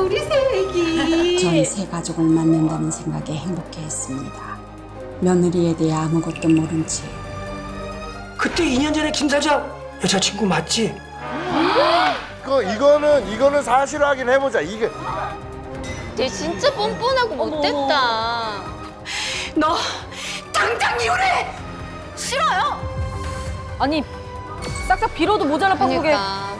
우리 새애기. 전 새 가족을 만난다는 생각에 행복해했습니다. 며느리에 대해 아무것도 모른 채 그때 2년 전에 김 사장 여자친구 맞지? 이거는 사실 확인해보자. 이게 얘 진짜 뻔뻔하고 못됐다. 너 당장 이혼해. 싫어요. 아니 싹싹 빌어도 모자랄 판국에 그러니까